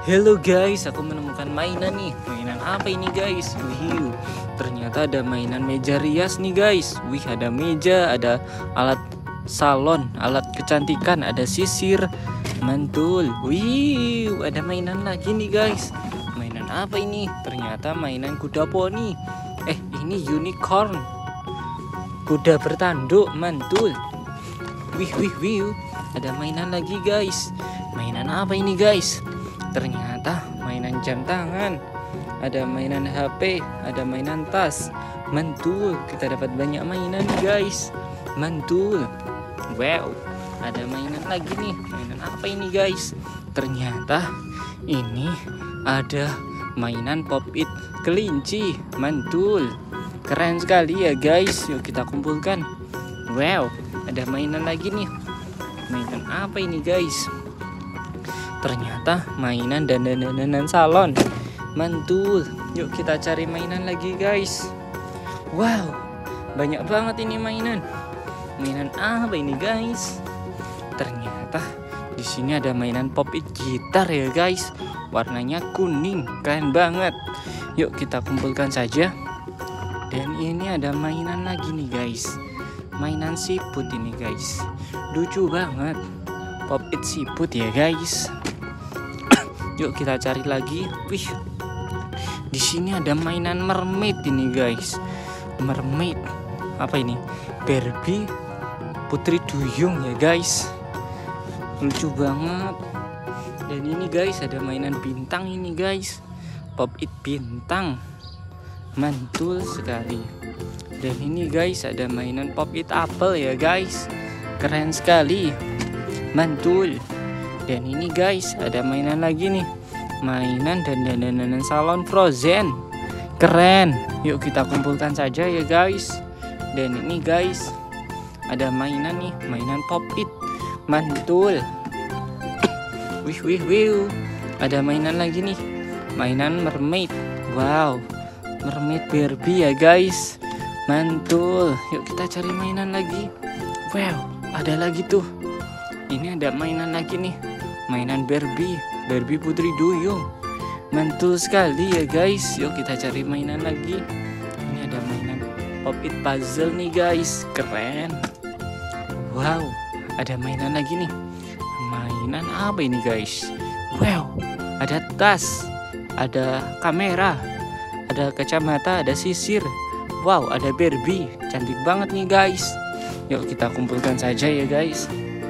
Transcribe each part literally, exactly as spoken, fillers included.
Hello guys, aku menemukan mainan nih. Mainan apa ini guys? Wih, ternyata ada mainan meja rias nih guys. Wih, ada meja, ada alat salon, alat kecantikan, ada sisir, mantul. Wih, ada mainan lagi nih guys. Mainan apa ini? Ternyata mainan kuda poni. Eh, ini unicorn. Kuda bertanduk, mantul. Wih, wih, wih. Ada mainan lagi guys. Mainan apa ini guys? Ternyata mainan jam tangan, ada mainan H P, ada mainan tas, mantul. Kita dapat banyak mainan guys, mantul. Wow, ada mainan lagi nih. Mainan apa ini guys? Ternyata ini ada mainan pop it kelinci, mantul. Keren sekali ya guys. Yuk kita kumpulkan. Wow, ada mainan lagi nih. Mainan apa ini guys? Ternyata mainan dan dandanan salon, mantul. Yuk kita cari mainan lagi guys. Wow, banyak banget ini mainan. Mainan apa ini guys? Ternyata di sini ada mainan pop it gitar ya guys. Warnanya kuning, keren banget. Yuk kita kumpulkan saja. Dan ini ada mainan lagi nih guys. Mainan siput ini guys. Lucu banget. Pop it siput ya guys. Yuk kita cari lagi. Wih, di sini ada mainan mermaid ini guys. Mermaid apa ini? Barbie putri duyung ya guys. Lucu banget. Dan ini guys ada mainan bintang ini guys. Pop it bintang, mantul sekali. Dan ini guys ada mainan pop it apple ya guys. Keren sekali, mantul. Dan ini guys ada mainan lagi nih. Mainan dan dandanan salon Frozen. Keren. Yuk kita kumpulkan saja ya guys. Dan ini guys ada mainan nih. Mainan pop it, mantul. Wih wih wih. Ada mainan lagi nih. Mainan mermaid. Wow, mermaid Barbie ya guys. Mantul. Yuk kita cari mainan lagi. Wow, ada lagi tuh. Ini ada mainan lagi nih. Mainan Barbie, Barbie putri duyung. Mantul sekali ya guys. Yuk kita cari mainan lagi. Ini ada mainan pop it puzzle nih guys. Keren. Wow, ada mainan lagi nih. Mainan apa ini guys? Wow, ada tas, ada kamera, ada kacamata, ada sisir. Wow, ada Barbie. Cantik banget nih guys. Yuk kita kumpulkan saja ya guys.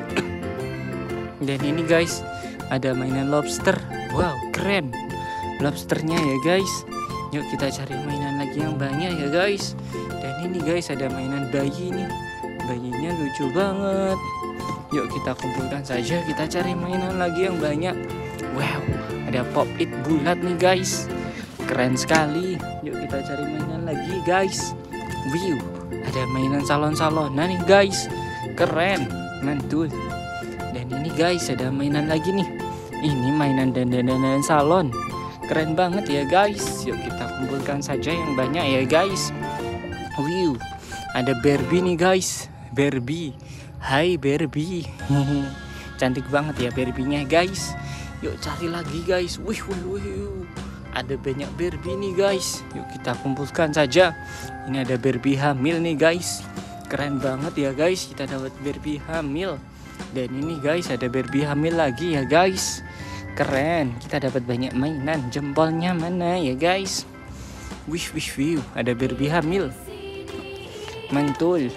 Dan ini guys ada mainan lobster. Wow, keren lobsternya ya guys. Yuk kita cari mainan lagi yang banyak ya guys. Dan ini guys ada mainan bayi nih. Bayinya lucu banget. Yuk kita kumpulkan saja. Kita cari mainan lagi yang banyak. Wow, ada pop it bulat nih guys. Keren sekali. Yuk kita cari mainan lagi guys. Wow, ada mainan salon-salonan nih guys. Keren, mantul. Dan ini guys ada mainan lagi nih. Ini mainan dan dandanan salon. Keren banget ya guys. Yuk kita kumpulkan saja yang banyak ya guys. Wow, ada Barbie nih guys. Barbie. Hai Barbie. Cantik banget ya Barbie-nya guys. Yuk cari lagi guys. Wih wih wih. Ada banyak Barbie nih guys. Yuk kita kumpulkan saja. Ini ada Barbie hamil nih guys. Keren banget ya guys. Kita dapat Barbie hamil. Dan ini guys ada Barbie hamil lagi ya guys. Keren. Kita dapat banyak mainan. Jempolnya mana ya guys? Wih wih wih. Ada Barbie hamil. Mantul.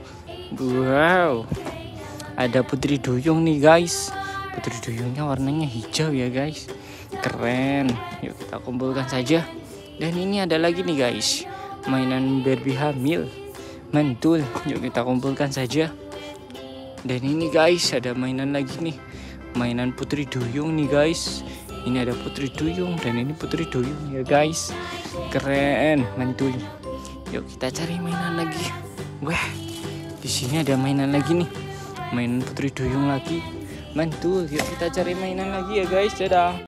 Wow. Ada putri duyung nih guys. Putri duyungnya warnanya hijau ya guys. Keren. Yuk kita kumpulkan saja. Dan ini ada lagi nih guys. Mainan Barbie hamil. Mantul. Yuk kita kumpulkan saja. Dan ini guys ada mainan lagi nih. Mainan putri duyung nih guys. Ini ada putri duyung dan ini putri duyung ya guys. Keren, mantul. Yuk kita cari mainan lagi. Wah, di sini ada mainan lagi nih. Mainan putri duyung lagi. Mantul. Yuk kita cari mainan lagi ya guys. Dadah.